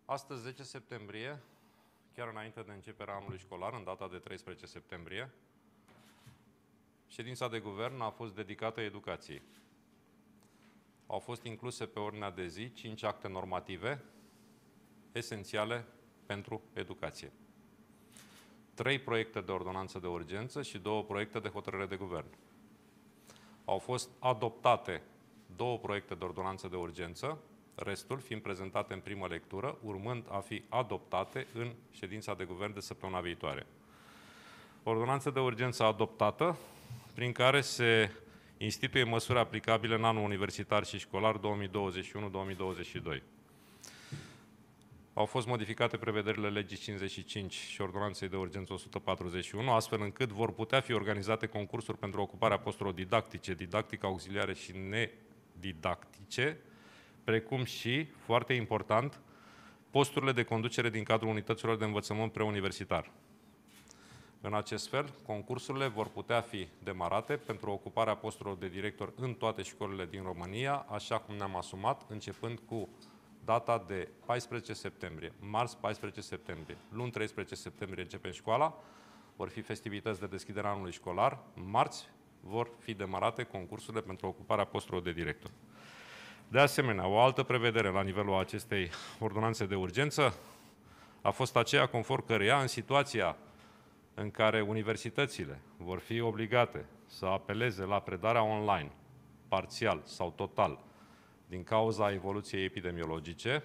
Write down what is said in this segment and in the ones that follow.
Astăzi, 10 septembrie, chiar înainte de începerea anului școlar, în data de 13 septembrie, ședința de guvern a fost dedicată educației. Au fost incluse pe ordinea de zi 5 acte normative esențiale pentru educație. 3 proiecte de ordonanță de urgență și 2 proiecte de hotărâre de guvern. Au fost adoptate 2 proiecte de ordonanță de urgență, restul fiind prezentate în primă lectură, urmând a fi adoptate în ședința de guvern de săptămâna viitoare. Ordonanță de urgență adoptată, prin care se instituie măsuri aplicabile în anul universitar și școlar 2021-2022. Au fost modificate prevederile legii 55 și ordonanței de urgență 141, astfel încât vor putea fi organizate concursuri pentru ocuparea posturilor didactice, didactice auxiliare și nedidactice, precum și, foarte important, posturile de conducere din cadrul unităților de învățământ preuniversitar. În acest fel, concursurile vor putea fi demarate pentru ocuparea posturilor de director în toate școlile din România, așa cum ne-am asumat, începând cu data de 14 septembrie, marți 14 septembrie. Luni 13 septembrie începem școala, vor fi festivități de deschidere a anului școlar, marți vor fi demarate concursurile pentru ocuparea posturilor de director. De asemenea, o altă prevedere la nivelul acestei ordonanțe de urgență a fost aceea conform căreia, în situația în care universitățile vor fi obligate să apeleze la predarea online, parțial sau total, din cauza evoluției epidemiologice,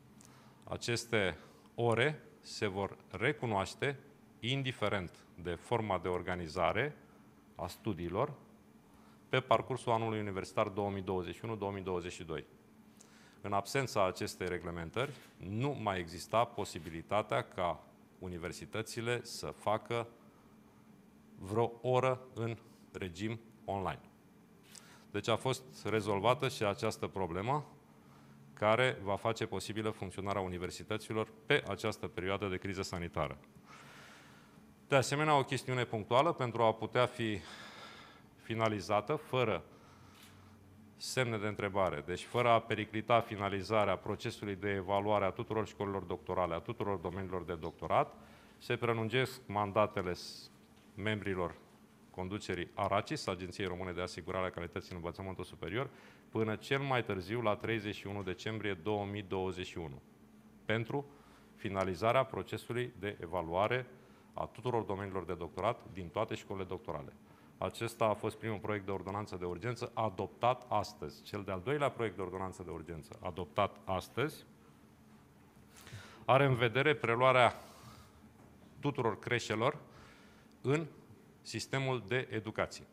aceste ore se vor recunoaște indiferent de forma de organizare a studiilor pe parcursul anului universitar 2021-2022. În absența acestei reglementări, nu mai exista posibilitatea ca universitățile să facă vreo oră în regim online. Deci a fost rezolvată și această problemă care va face posibilă funcționarea universităților pe această perioadă de criză sanitară. De asemenea, o chestiune punctuală pentru a putea fi finalizată fără semne de întrebare, deci fără a periclita finalizarea procesului de evaluare a tuturor școlilor doctorale, a tuturor domeniilor de doctorat, se prelungesc mandatele membrilor conducerii ARACIS, Agenției Române de Asigurare a Calității în Învățământul Superior, până cel mai târziu la 31 decembrie 2021, pentru finalizarea procesului de evaluare a tuturor domeniilor de doctorat din toate școlile doctorale. Acesta a fost primul proiect de ordonanță de urgență adoptat astăzi. Cel de-al doilea proiect de ordonanță de urgență adoptat astăzi are în vedere preluarea tuturor creșelor în sistemul de educație.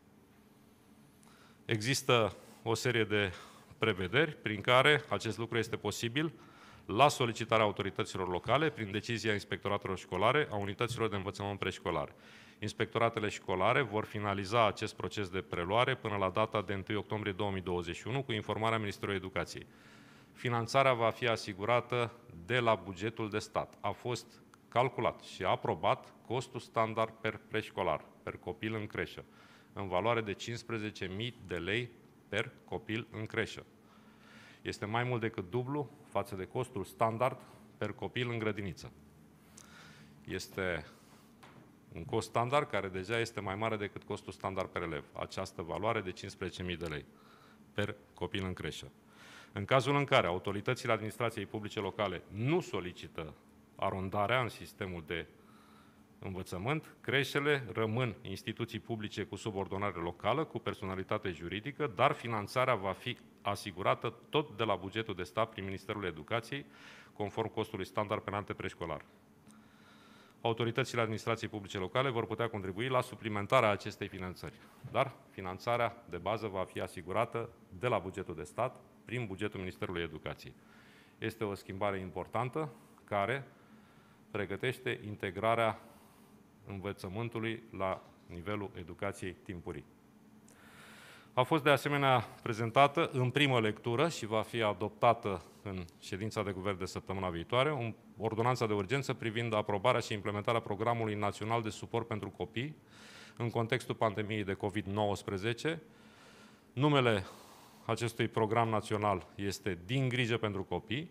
Există o serie de prevederi prin care acest lucru este posibil la solicitarea autorităților locale, prin decizia inspectoratelor școlare a unităților de învățământ preșcolar. Inspectoratele școlare vor finaliza acest proces de preluare până la data de 1 octombrie 2021 cu informarea Ministerului Educației. Finanțarea va fi asigurată de la bugetul de stat. A fost calculat și aprobat costul standard per preșcolar, per copil în creșă, în valoare de 15.000 de lei per copil în creșă. Este mai mult decât dublu față de costul standard per copil în grădiniță. Este un cost standard care deja este mai mare decât costul standard per elev. Această valoare de 15.000 de lei per copil în creșă. În cazul în care autoritățile administrației publice locale nu solicită arondarea în sistemul de învățământ, creșele rămân instituții publice cu subordonare locală, cu personalitate juridică, dar finanțarea va fi asigurată tot de la bugetul de stat prin Ministerul Educației, conform costului standard pe an preșcolar. Autoritățile administrației publice locale vor putea contribui la suplimentarea acestei finanțări, dar finanțarea de bază va fi asigurată de la bugetul de stat prin bugetul Ministerului Educației. Este o schimbare importantă care pregătește integrarea învățământului la nivelul educației timpurii. A fost de asemenea prezentată în primă lectură și va fi adoptată în ședința de guvern de săptămâna viitoare ordonanța de urgență privind aprobarea și implementarea programului național de suport pentru copii în contextul pandemiei de COVID-19. Numele acestui program național este Din grijă pentru copii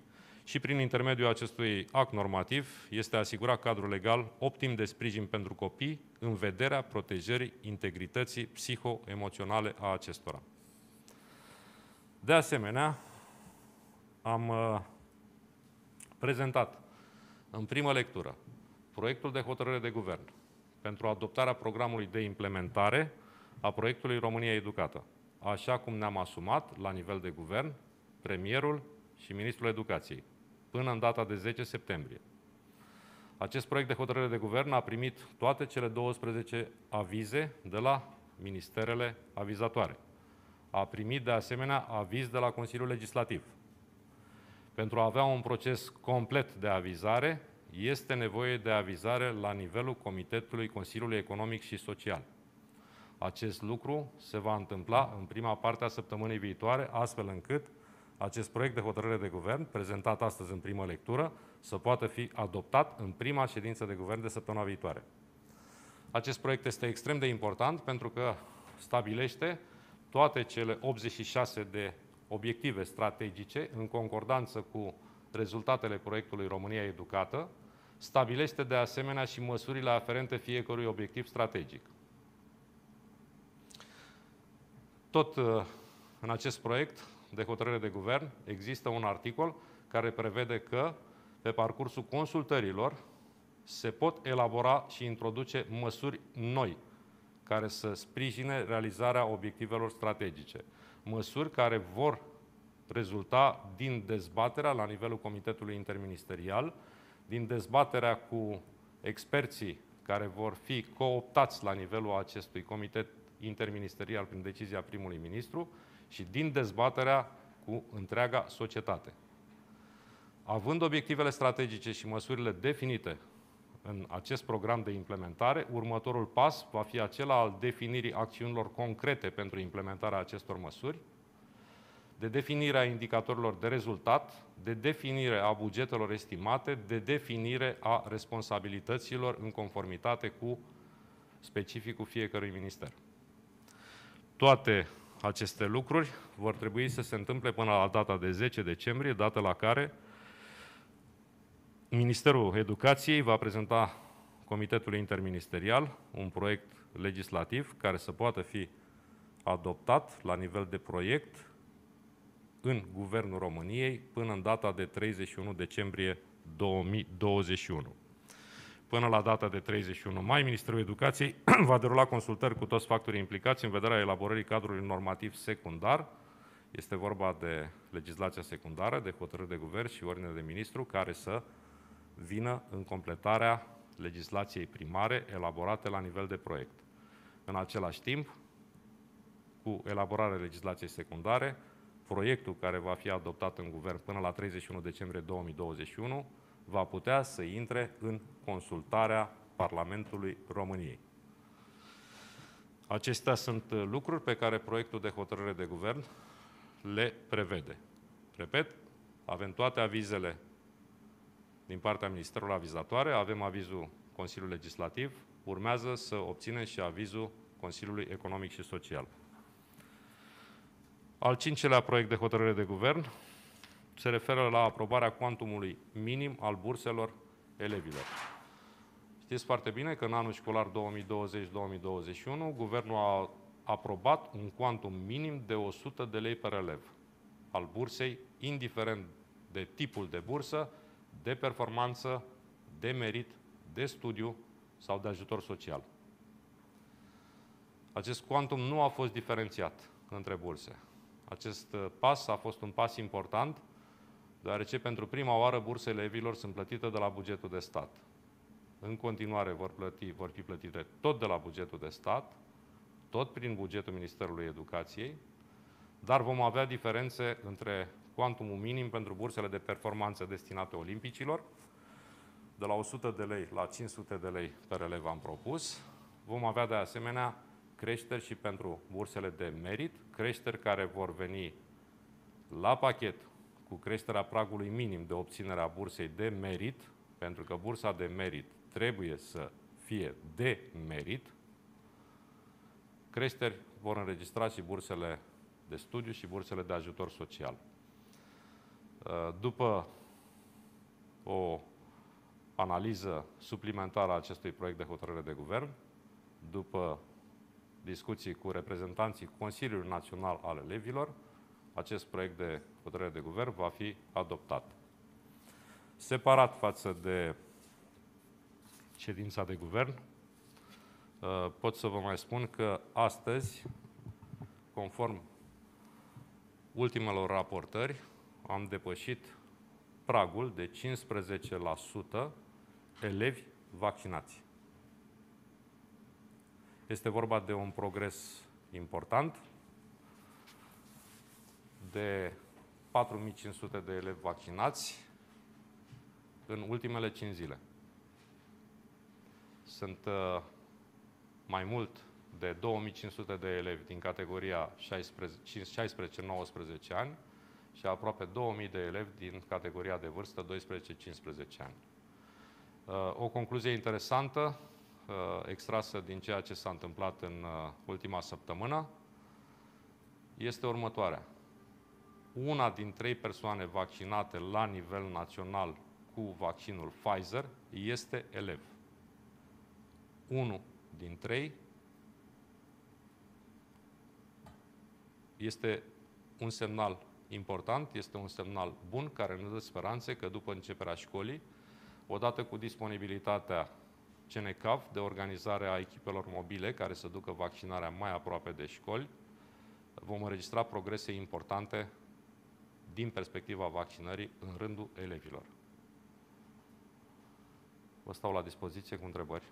și prin intermediul acestui act normativ este asigurat cadrul legal optim de sprijin pentru copii în vederea protejării integrității psiho-emoționale a acestora. De asemenea, am prezentat în primă lectură proiectul de hotărâre de guvern pentru adoptarea programului de implementare a proiectului România Educată, așa cum ne-am asumat la nivel de guvern, premierul și ministrul educației, până în data de 10 septembrie. Acest proiect de hotărâre de guvern a primit toate cele 12 avize de la ministerele avizatoare. A primit de asemenea aviz de la Consiliul Legislativ. Pentru a avea un proces complet de avizare, este nevoie de avizare la nivelul Comitetului Consiliului Economic și Social. Acest lucru se va întâmpla în prima parte a săptămânii viitoare, astfel încât acest proiect de hotărâre de guvern, prezentat astăzi în primă lectură, să poată fi adoptat în prima ședință de guvern de săptămâna viitoare. Acest proiect este extrem de important pentru că stabilește toate cele 86 de obiective strategice în concordanță cu rezultatele proiectului România Educată, stabilește de asemenea și măsurile aferente fiecărui obiectiv strategic. Tot în acest proiect de hotărâre de guvern există un articol care prevede că pe parcursul consultărilor se pot elabora și introduce măsuri noi care să sprijine realizarea obiectivelor strategice. Măsuri care vor rezulta din dezbaterea la nivelul Comitetului Interministerial, din dezbaterea cu experții care vor fi cooptați la nivelul acestui Comitet Interministerial prin decizia primului ministru și din dezbaterea cu întreaga societate. Având obiectivele strategice și măsurile definite în acest program de implementare, următorul pas va fi acela al definirii acțiunilor concrete pentru implementarea acestor măsuri, de definirea indicatorilor de rezultat, de definire a bugetelor estimate, de definire a responsabilităților în conformitate cu specificul fiecărui minister. Toate aceste lucruri vor trebui să se întâmple până la data de 10 decembrie, dată la care Ministerul Educației va prezenta Comitetului Interministerial un proiect legislativ care să poată fi adoptat la nivel de proiect în Guvernul României până în data de 31 decembrie 2021. Până la data de 31 mai, Ministerul Educației va derula consultări cu toți factorii implicați în vederea elaborării cadrului normativ secundar. Este vorba de legislația secundară, de hotărâri de guvern și ordine de ministru, care să vină în completarea legislației primare elaborate la nivel de proiect. În același timp, cu elaborarea legislației secundare, proiectul care va fi adoptat în guvern până la 31 decembrie 2021 va putea să intre în consultarea Parlamentului României. Acestea sunt lucruri pe care proiectul de hotărâre de guvern le prevede. Repet, avem toate avizele din partea Ministerului Avizatoare, avem avizul Consiliului Legislativ, urmează să obținem și avizul Consiliului Economic și Social. Al cincelea proiect de hotărâre de guvern se referă la aprobarea cuantumului minim al burselor elevilor. Știți foarte bine că în anul școlar 2020-2021, Guvernul a aprobat un cuantum minim de 100 de lei per elev al bursei, indiferent de tipul de bursă, de performanță, de merit, de studiu sau de ajutor social. Acest cuantum nu a fost diferențiat între burse. Acest pas a fost un pas important, deoarece pentru prima oară bursele elevilor sunt plătite de la bugetul de stat. În continuare vor fi plătite tot de la bugetul de stat, tot prin bugetul Ministerului Educației, dar vom avea diferențe între cuantumul minim pentru bursele de performanță destinate olimpicilor, de la 100 de lei la 500 de lei per elev am propus. Vom avea de asemenea creșteri și pentru bursele de merit, creșteri care vor veni la pachet cu creșterea pragului minim de obținere a bursei de merit, pentru că bursa de merit trebuie să fie de merit. Creșteri vor înregistra și bursele de studiu și bursele de ajutor social. După o analiză suplimentară a acestui proiect de hotărâre de guvern, după discuții cu reprezentanții Consiliului Național al Elevilor, acest proiect de hotărâre de guvern va fi adoptat. Separat față de ședința de guvern, pot să vă mai spun că astăzi, conform ultimelor raportări, am depășit pragul de 15% elevi vaccinați. Este vorba de un progres important, de 4500 de elevi vaccinați în ultimele 5 zile. Sunt mai mult de 2500 de elevi din categoria 16-19 ani și aproape 2000 de elevi din categoria de vârstă 12-15 ani. O concluzie interesantă, extrasă din ceea ce s-a întâmplat în ultima săptămână, este următoarea. Una din 3 persoane vaccinate la nivel național cu vaccinul Pfizer este elev. 1 din 3 este un semnal important, este un semnal bun care ne dă speranțe că după începerea școlii, odată cu disponibilitatea CNCAV de organizare a echipelor mobile care să ducă vaccinarea mai aproape de școli, vom înregistra progrese importante din perspectiva vaccinării în rândul elevilor. Vă stau la dispoziție cu întrebări.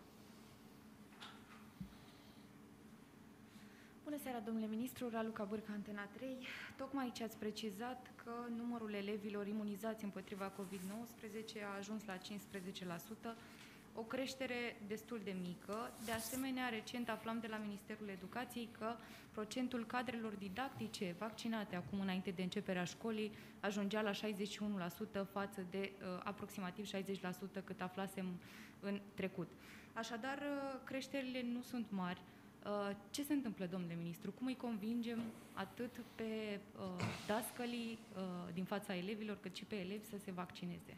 Bună seara, domnule ministru. Raluca Bârca, Antena 3. Tocmai aici ați precizat că numărul elevilor imunizați împotriva COVID-19 a ajuns la 15%, o creștere destul de mică. De asemenea, recent aflam de la Ministerul Educației că procentul cadrelor didactice vaccinate acum înainte de începerea școlii ajungea la 61% față de aproximativ 60% cât aflasem în trecut. Așadar, creșterile nu sunt mari. Ce se întâmplă, domnule ministru? Cum îi convingem atât pe dascălii din fața elevilor, cât și pe elevi să se vaccineze?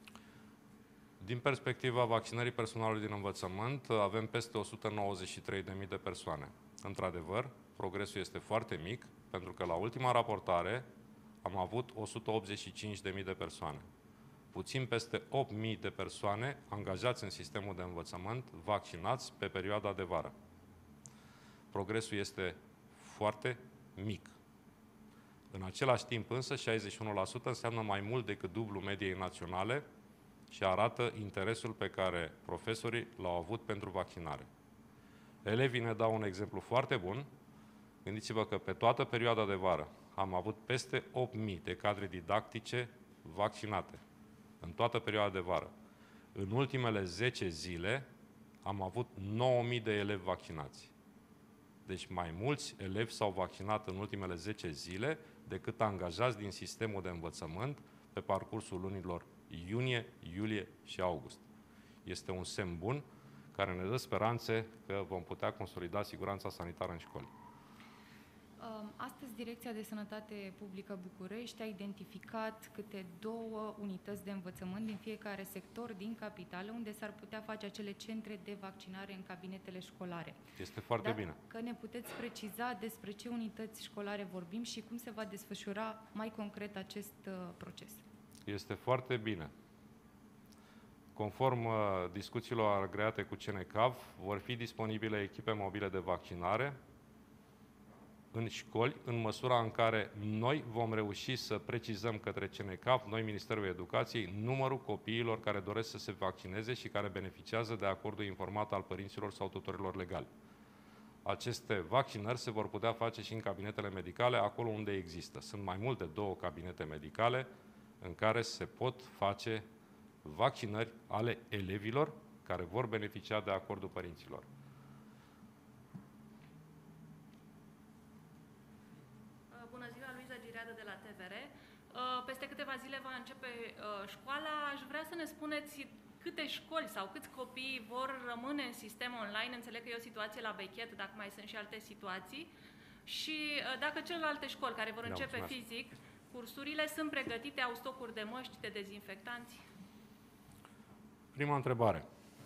Din perspectiva vaccinării personalului din învățământ, avem peste 193.000 de persoane. Într-adevăr, progresul este foarte mic, pentru că la ultima raportare am avut 185.000 de persoane. Puțin peste 8.000 de persoane angajați în sistemul de învățământ, vaccinați pe perioada de vară. Progresul este foarte mic. În același timp însă, 61% înseamnă mai mult decât dublu mediei naționale și arată interesul pe care profesorii l-au avut pentru vaccinare. Elevii ne dau un exemplu foarte bun. Gândiți-vă că pe toată perioada de vară am avut peste 8.000 de cadre didactice vaccinate. În toată perioada de vară. În ultimele 10 zile am avut 9.000 de elevi vaccinați. Deci mai mulți elevi s-au vaccinat în ultimele 10 zile decât angajați din sistemul de învățământ pe parcursul lunilor iunie, iulie și august. Este un semn bun care ne dă speranțe că vom putea consolida siguranța sanitară în școli. Astăzi, Direcția de Sănătate Publică București a identificat câte 2 unități de învățământ din fiecare sector din capitală, unde s-ar putea face acele centre de vaccinare în cabinetele școlare. Este foarte bine. Că ne puteți preciza despre ce unități școlare vorbim și cum se va desfășura mai concret acest proces? Este foarte bine. Conform discuțiilor agreate cu CNCAV, vor fi disponibile echipe mobile de vaccinare în școli, în măsura în care noi vom reuși să precizăm către CNCAV, noi, Ministerul Educației, numărul copiilor care doresc să se vaccineze și care beneficiază de acordul informat al părinților sau tutorilor legali. Aceste vaccinări se vor putea face și în cabinetele medicale, acolo unde există. Sunt mai mult de 2 cabinete medicale în care se pot face vaccinări ale elevilor care vor beneficia de acordul părinților. Bună ziua, Luiza Gireadă de la TVR. Peste câteva zile va începe școala. Aș vrea să ne spuneți câte școli sau câți copii vor rămâne în sistem online. Înțeleg că e o situație la Bechet, dacă mai sunt și alte situații. Și dacă celelalte școli care vor începe, mulțumesc, fizic cursurile sunt pregătite, au stocuri de măști, de dezinfectanți? Prima întrebare.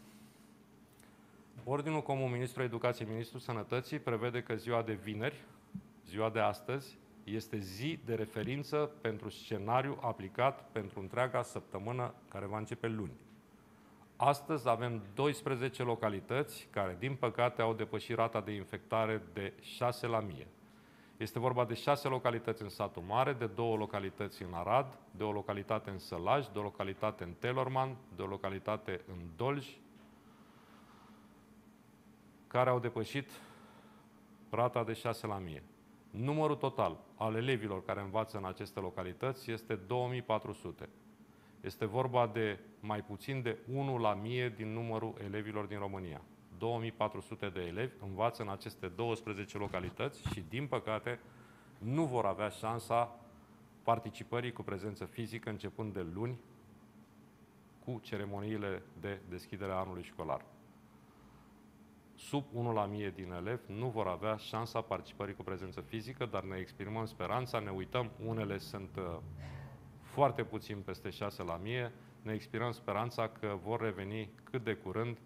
Ordinul Comun Ministrul Educației, Ministrul Sănătății prevede că ziua de vineri, ziua de astăzi, este zi de referință pentru scenariu aplicat pentru întreaga săptămână care va începe luni. Astăzi avem 12 localități care, din păcate, au depășit rata de infectare de 6 la 1000. Este vorba de 6 localități în Satul Mare, de 2 localități în Arad, de o localitate în Sălaj, de o localitate în Telorman, de o localitate în Dolj, care au depășit rata de 6 la 1000. Numărul total al elevilor care învață în aceste localități este 2400. Este vorba de mai puțin de 1 la 1000 din numărul elevilor din România. 2400 de elevi învață în aceste 12 localități și, din păcate, nu vor avea șansa participării cu prezență fizică începând de luni cu ceremoniile de deschidere a anului școlar. Sub 1 la 1000 din elevi nu vor avea șansa participării cu prezență fizică, dar ne exprimăm speranța, ne uităm, unele sunt foarte puțin peste 6 la 1000, ne exprimăm speranța că vor reveni cât de curând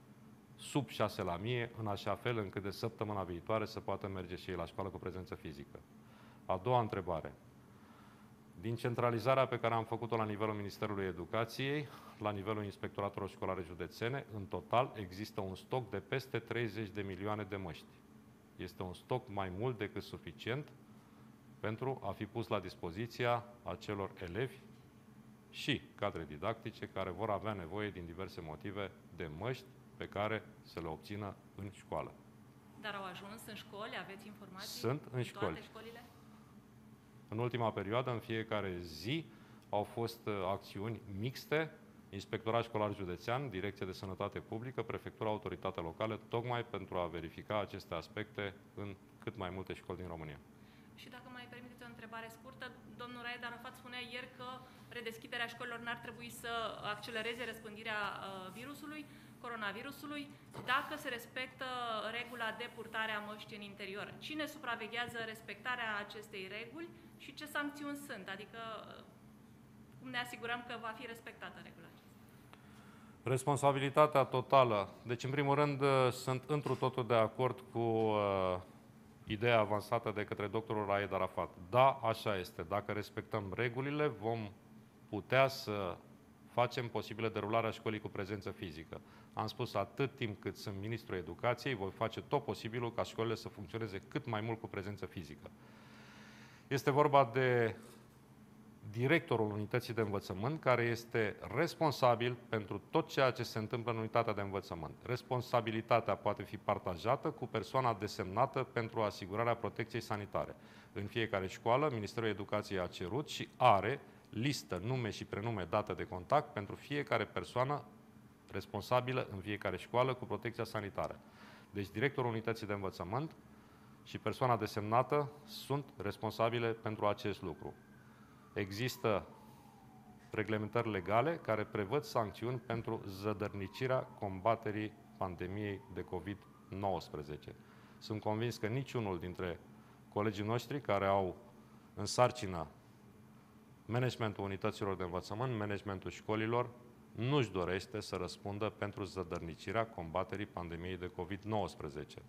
sub 6 la 1000, în așa fel încât de săptămâna viitoare să poată merge și ei la școală cu prezență fizică. A doua întrebare. Din centralizarea pe care am făcut-o la nivelul Ministerului Educației, la nivelul inspectoratelor școlare județene, în total există un stoc de peste 30 de milioane de măști. Este un stoc mai mult decât suficient pentru a fi pus la dispoziția acelor elevi și cadre didactice care vor avea nevoie din diverse motive de măști pe care să le obțină în școală. Dar au ajuns în școli? Aveți informații? Sunt în școli. Toate școlile? În ultima perioadă, în fiecare zi, au fost acțiuni mixte, Inspectorat Școlar Județean, Direcție de Sănătate Publică, Prefectura, Autoritate Locală, tocmai pentru a verifica aceste aspecte în cât mai multe școli din România. Și dacă mai permiteți o întrebare scurtă, domnul Raed Arafat spunea ieri că redeschiderea școlilor n-ar trebui să accelereze răspândirea virusului, coronavirusului, dacă se respectă regula de purtare a măștii în interior. Cine supraveghează respectarea acestei reguli și ce sancțiuni sunt? Adică cum ne asigurăm că va fi respectată regula aceasta? Responsabilitatea totală. Deci, în primul rând, sunt întru totul de acord cu ideea avansată de către doctorul Raed Arafat. Da, așa este. Dacă respectăm regulile, vom putea să facem posibilă derularea școlii cu prezență fizică. Am spus, atât timp cât sunt ministrul educației, voi face tot posibilul ca școlile să funcționeze cât mai mult cu prezență fizică. Este vorba de directorul unității de învățământ, care este responsabil pentru tot ceea ce se întâmplă în unitatea de învățământ. Responsabilitatea poate fi partajată cu persoana desemnată pentru asigurarea protecției sanitare. În fiecare școală, Ministerul Educației a cerut și are listă, nume și prenume, dată de contact pentru fiecare persoană responsabilă în fiecare școală cu protecția sanitară. Deci directorul unității de învățământ și persoana desemnată sunt responsabile pentru acest lucru. Există reglementări legale care prevăd sancțiuni pentru zădărnicirea combaterii pandemiei de COVID-19. Sunt convins că niciunul dintre colegii noștri care au în sarcină managementul unităților de învățământ, managementul școlilor, nu-și dorește să răspundă pentru zădărnicirea combaterii pandemiei de COVID-19.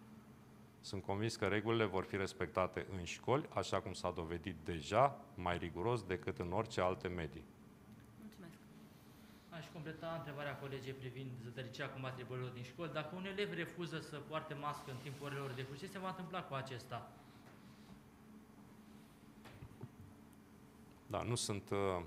Sunt convins că regulile vor fi respectate în școli, așa cum s-a dovedit deja, mai riguros decât în orice alte medii. Mulțumesc. Aș completa întrebarea colegii privind zădăricirea combaterii bolilor din școli. Dacă un elev refuză să poarte mască în timpul orelor de curs, ce se va întâmpla cu acesta? Da, nu sunt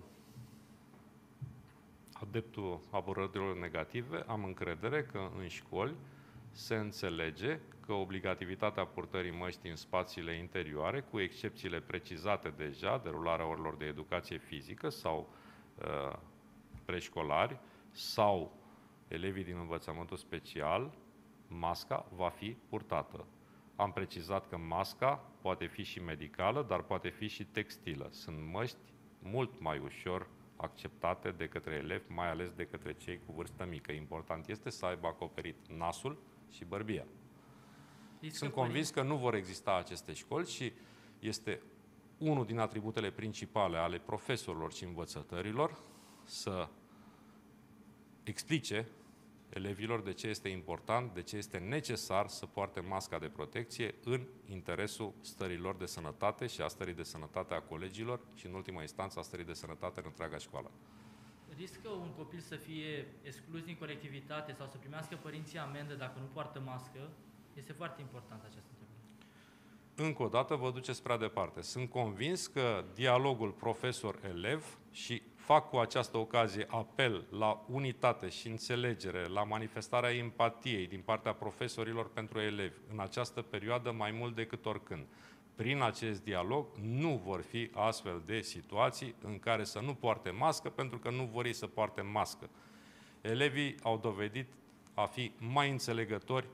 adeptul abordărilor negative. Am încredere că în școli se înțelege că obligativitatea purtării măștii în spațiile interioare, cu excepțiile precizate deja, derularea orelor de educație fizică sau preșcolari sau elevii din învățământul special, masca va fi purtată. Am precizat că masca poate fi și medicală, dar poate fi și textilă. Sunt măști mult mai ușor acceptate de către elevi, mai ales de către cei cu vârstă mică. Important este să aibă acoperit nasul și bărbia. Sunt convins că nu vor exista aceste școli și este unul din atributele principale ale profesorilor și învățătorilor să explice elevilor de ce este important, de ce este necesar să poarte masca de protecție în interesul stărilor de sănătate și a stării de sănătate a colegilor și, în ultima instanță, a stării de sănătate în întreaga școală. Riscă un copil să fie exclus din colectivitate sau să primească părinții amendă dacă nu poartă mască? Este foarte important această întrebare. Încă o dată vă duceți prea departe. Sunt convins că dialogul profesor-elev, și fac cu această ocazie apel la unitate și înțelegere, la manifestarea empatiei din partea profesorilor pentru elevi în această perioadă mai mult decât oricând. Prin acest dialog nu vor fi astfel de situații în care să nu poarte mască pentru că nu vor ei să poarte mască. Elevii au dovedit a fi mai înțelegători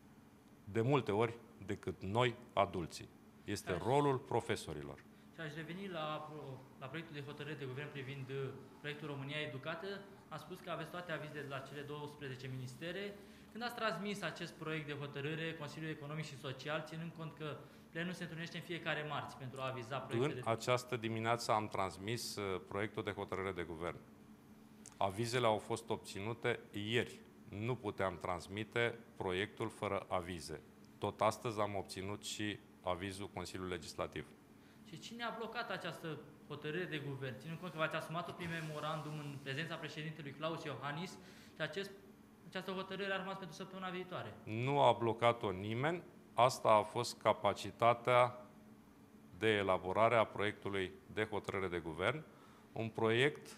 de multe ori decât noi, adulții. Este rolul profesorilor. Și aș reveni la proiectul de hotărâre de guvern privind proiectul România Educată. Am spus că aveți toate avizele de la cele 12 ministere. Când ați transmis acest proiect de hotărâre Consiliul Economic și Social, ținând cont că plenul se întâlnește în fiecare marți pentru a aviza proiectele? În această dimineață am transmis proiectul de hotărâre de guvern. Avizele au fost obținute ieri. Nu puteam transmite proiectul fără avize. Tot astăzi am obținut și avizul Consiliului Legislativ. Și cine a blocat această hotărâre de guvern? Ținând cont că v-ați asumat-o prin memorandum în prezența președintelui Claus Iohannis și această hotărâre a rămas pentru săptămâna viitoare. Nu a blocat-o nimeni. Asta a fost capacitatea de elaborare a proiectului de hotărâre de guvern. Un proiect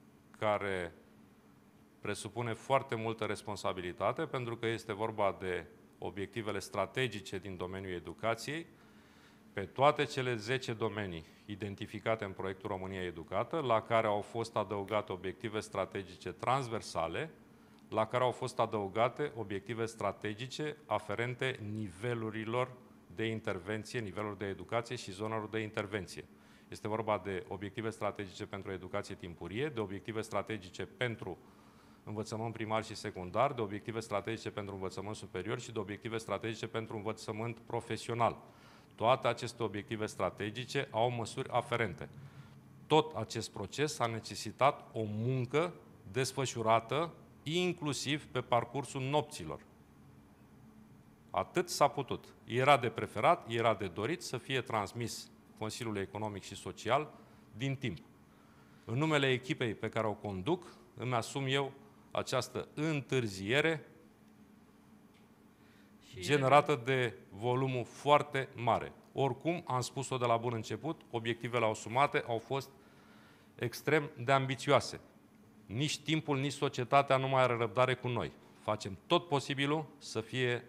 care presupune foarte multă responsabilitate, pentru că este vorba de obiectivele strategice din domeniul educației, pe toate cele 10 domenii identificate în proiectul România Educată, la care au fost adăugate obiective strategice transversale, la care au fost adăugate obiective strategice aferente nivelurilor de intervenție, niveluri de educație și zonelor de intervenție. Este vorba de obiective strategice pentru educație timpurie, de obiective strategice pentru învățământ primar și secundar, de obiective strategice pentru învățământ superior și de obiective strategice pentru învățământ profesional. Toate aceste obiective strategice au măsuri aferente. Tot acest proces a necesitat o muncă desfășurată inclusiv pe parcursul nopților. Atât s-a putut. Era de preferat, era de dorit să fie transmis Consiliului Economic și Social din timp. În numele echipei pe care o conduc, îmi asum eu această întârziere generată de volumul foarte mare. Oricum, am spus-o de la bun început, obiectivele asumate au fost extrem de ambițioase. Nici timpul, nici societatea nu mai are răbdare cu noi. Facem tot posibilul să fie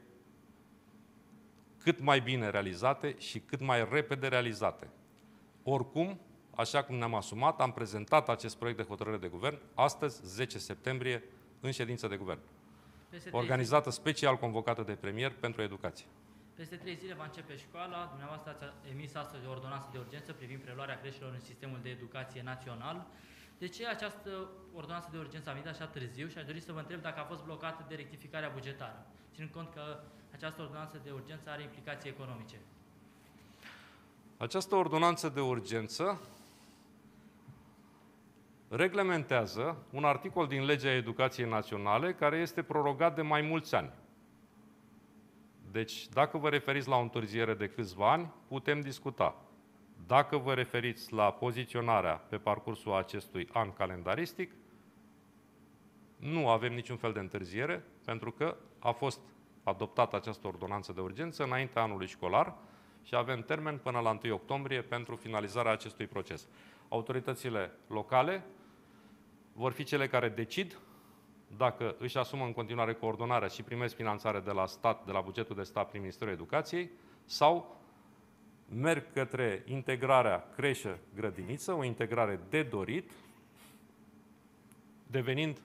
cât mai bine realizate și cât mai repede realizate. Oricum, așa cum ne-am asumat, am prezentat acest proiect de hotărâre de guvern astăzi, 10 septembrie, în ședință de guvern, organizată special convocată de premier pentru educație. Peste 3 zile va începe școala. Dumneavoastră ați emis astăzi o ordonanță de urgență privind preluarea creșterilor în sistemul de educație național. De ce această ordonanță de urgență a venit așa târziu? Și aș dori să vă întreb dacă a fost blocată de rectificarea bugetară, ținând cont că această ordonanță de urgență are implicații economice. Această ordonanță de urgență reglementează un articol din Legea Educației Naționale care este prorogat de mai mulți ani. Deci, dacă vă referiți la o întârziere de câțiva ani, putem discuta. Dacă vă referiți la poziționarea pe parcursul acestui an calendaristic, nu avem niciun fel de întârziere, pentru că a fost adoptată această ordonanță de urgență înaintea anului școlar și avem termen până la 1 octombrie pentru finalizarea acestui proces. Autoritățile locale vor fi cele care decid dacă își asumă în continuare coordonarea și primesc finanțare de la stat, de la bugetul de stat prin Ministerul Educației, sau merg către integrarea creșă-grădiniță, o integrare de dorit, devenind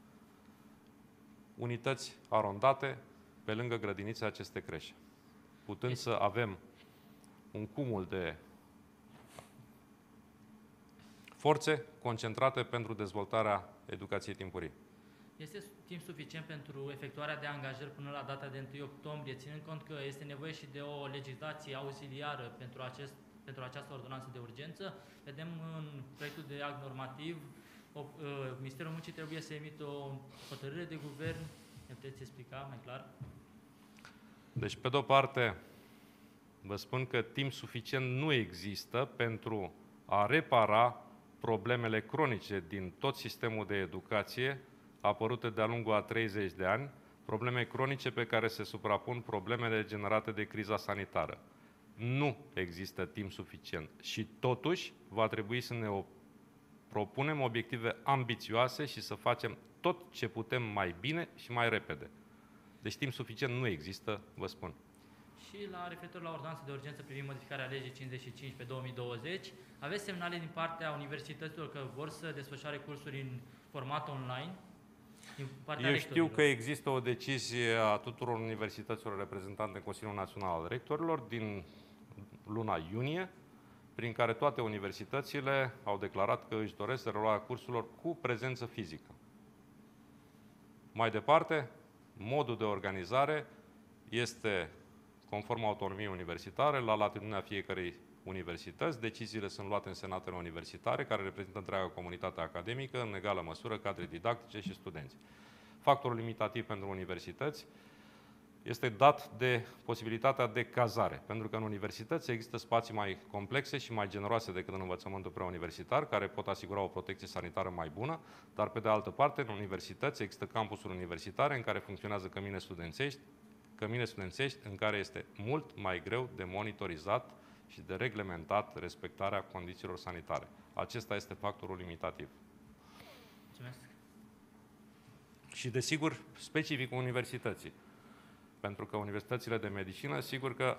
unități arondate pe lângă grădinițe aceste creșe, putând să avem un cumul de forțe concentrate pentru dezvoltarea educației timpurii. Este timp suficient pentru efectuarea de angajări până la data de 1 octombrie, ținând cont că este nevoie și de o legislație auxiliară pentru această ordonanță de urgență? Vedem în proiectul de act normativ Ministerul Muncii trebuie să emită o hotărâre de guvern. Ne puteți explica mai clar? Deci, pe de-o parte, vă spun că timp suficient nu există pentru a repara problemele cronice din tot sistemul de educație apărute de-a lungul a 30 de ani, probleme cronice pe care se suprapun problemele generate de criza sanitară. Nu există timp suficient și totuși va trebui să ne propunem obiective ambițioase și să facem tot ce putem mai bine și mai repede. Deci timp suficient nu există, vă spun. Și referitor la ordonanța de urgență privind modificarea legii 55 pe 2020, aveți semnale din partea universităților că vor să desfășoare cursuri în format online? Eu știu că există o decizie a tuturor universităților reprezentante în Consiliul Național al Rectorilor din luna iunie, prin care toate universitățile au declarat că își doresc reluarea cursurilor cu prezență fizică. Mai departe, modul de organizare este conform autonomiei universitare, la latitudinea fiecărei universități. Deciziile sunt luate în senatele universitare, care reprezintă întreaga comunitate academică, în egală măsură cadre didactice și studenți. Factorul limitativ pentru universități este dat de posibilitatea de cazare, pentru că în universități există spații mai complexe și mai generoase decât în învățământul preuniversitar, care pot asigura o protecție sanitară mai bună, dar pe de altă parte, în universități există campusuri universitare în care funcționează cămine studențești, în care este mult mai greu de monitorizat și de reglementat respectarea condițiilor sanitare. Acesta este factorul limitativ. Mulțumesc. Și, desigur, specific universității. Pentru că universitățile de medicină, sigur că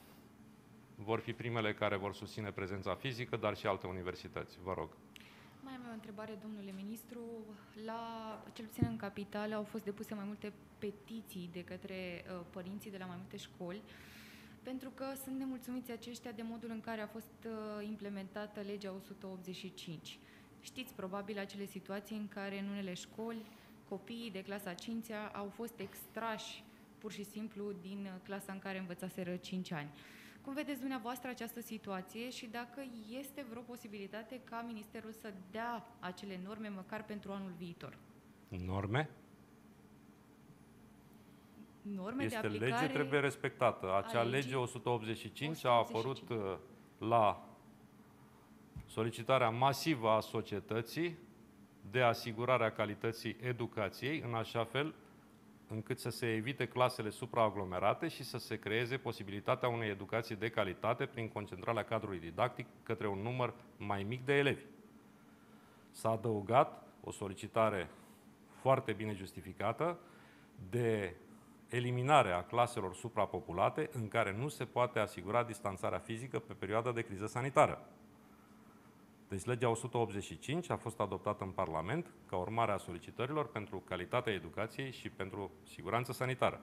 vor fi primele care vor susține prezența fizică, dar și alte universități. Vă rog. Mai am o întrebare, domnule ministru. Cel puțin în capitală au fost depuse mai multe petiții de către părinții de la mai multe școli, pentru că sunt nemulțumiți aceștia de modul în care a fost implementată legea 185. Știți probabil acele situații în care în unele școli copiii de clasa 5-a au fost extrași pur și simplu din clasa în care învățaseră 5 ani. Cum vedeți dumneavoastră această situație și dacă este vreo posibilitate ca Ministerul să dea acele norme măcar pentru anul viitor? Norme? Norme este de aplicare... lege, trebuie respectată. Acea lege 185 a apărut la solicitarea masivă a societății de asigurarea calității educației, în așa fel încât să se evite clasele supraaglomerate și să se creeze posibilitatea unei educații de calitate prin concentrarea cadrului didactic către un număr mai mic de elevi. S-a adăugat o solicitare foarte bine justificată de eliminare a claselor suprapopulate în care nu se poate asigura distanțarea fizică pe perioada de criză sanitară. Deci legea 185 a fost adoptată în Parlament ca urmare a solicitărilor pentru calitatea educației și pentru siguranță sanitară.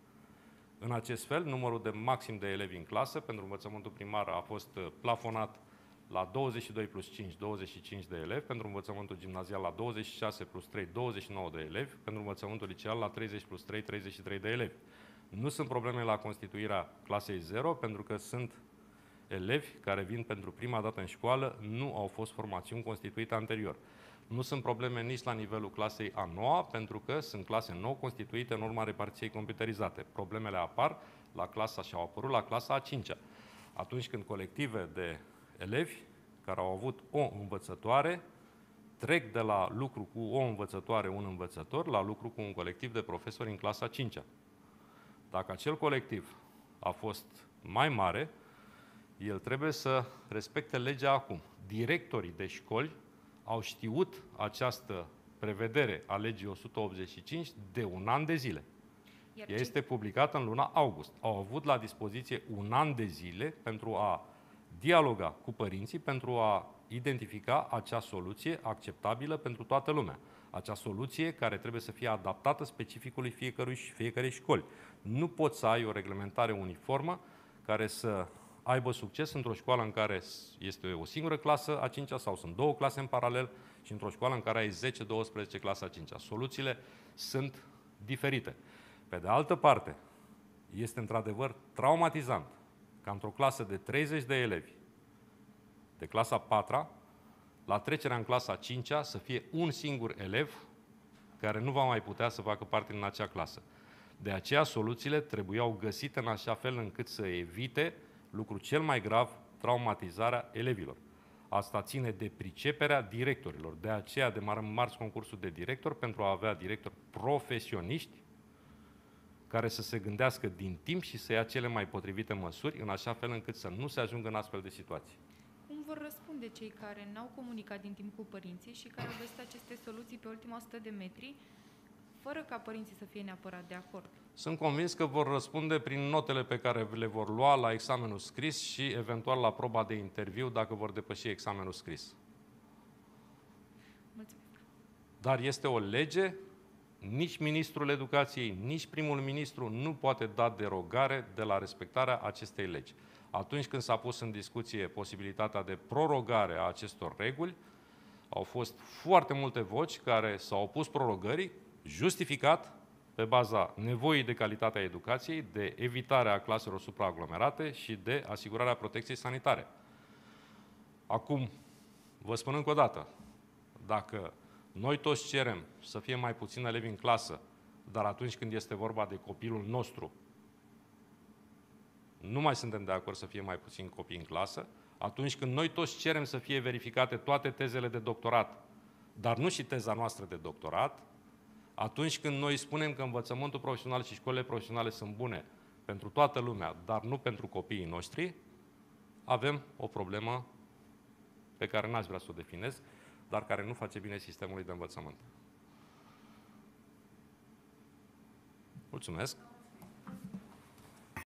În acest fel, numărul de maxim de elevi în clasă pentru învățământul primar a fost plafonat la 22 plus 5, 25 de elevi, pentru învățământul gimnazial la 26 plus 3, 29 de elevi, pentru învățământul liceal la 30 plus 3, 33 de elevi. Nu sunt probleme la constituirea clasei 0, pentru că sunt elevi care vin pentru prima dată în școală, nu au fost formațiuni constituite anterior. Nu sunt probleme nici la nivelul clasei a 9-a, pentru că sunt clase nou constituite în urma repartiției computerizate. Problemele apar la clasa și au apărut la clasa a 5-a. Atunci când colective de elevi care au avut o învățătoare trec de la lucru cu o învățătoare, un învățător, la lucru cu un colectiv de profesori în clasa 5-a. Dacă acel colectiv a fost mai mare, el trebuie să respecte legea acum. Directorii de școli au știut această prevedere a legii 185 de un an de zile. Ea este publicată în luna august. Au avut la dispoziție un an de zile pentru a dialoga cu părinții, pentru a identifica acea soluție acceptabilă pentru toată lumea. Acea soluție care trebuie să fie adaptată specificului fiecărei școli. Nu poți să ai o reglementare uniformă care să aibă succes într-o școală în care este o singură clasă a 5-a sau sunt două clase în paralel și într-o școală în care ai 10-12 clase a 5-a. Soluțiile sunt diferite. Pe de altă parte, este într-adevăr traumatizant ca într-o clasă de 30 de elevi de clasa 4-a, la trecerea în clasa 5-a să fie un singur elev care nu va mai putea să facă parte din acea clasă. De aceea, soluțiile trebuiau găsite în așa fel încât să evite lucru cel mai grav, traumatizarea elevilor. Asta ține de priceperea directorilor. De aceea demarăm marți concursul de director pentru a avea directori profesioniști care să se gândească din timp și să ia cele mai potrivite măsuri în așa fel încât să nu se ajungă în astfel de situații. Cum vor răspunde cei care n-au comunicat din timp cu părinții și care au găsit aceste soluții pe ultima 100 de metri, fără ca părinții să fie neapărat de acord? Sunt convins că vor răspunde prin notele pe care le vor lua la examenul scris și eventual la proba de interviu dacă vor depăși examenul scris. Mulțumesc. Dar este o lege, nici Ministrul Educației, nici primul ministru nu poate da derogare de la respectarea acestei legi. Atunci când s-a pus în discuție posibilitatea de prorogare a acestor reguli, au fost foarte multe voci care s-au opus prorogării, justificat pe baza nevoii de calitate a educației, de evitarea claselor supraaglomerate și de asigurarea protecției sanitare. Acum, vă spun încă o dată, dacă noi toți cerem să fie mai puțini elevi în clasă, dar atunci când este vorba de copilul nostru, nu mai suntem de acord să fie mai puțini copii în clasă, atunci când noi toți cerem să fie verificate toate tezele de doctorat, dar nu și teza noastră de doctorat, atunci când noi spunem că învățământul profesional și școlile profesionale sunt bune pentru toată lumea, dar nu pentru copiii noștri, avem o problemă pe care n-aș vrea să o definez, dar care nu face bine sistemului de învățământ. Mulțumesc!